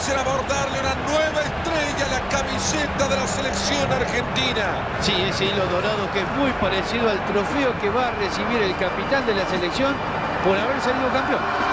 quisiera bordarle una nueva estrella a la camiseta de la selección argentina. Sí, ese hilo dorado que es muy parecido al trofeo que va a recibir el capitán de la selección por haber salido campeón.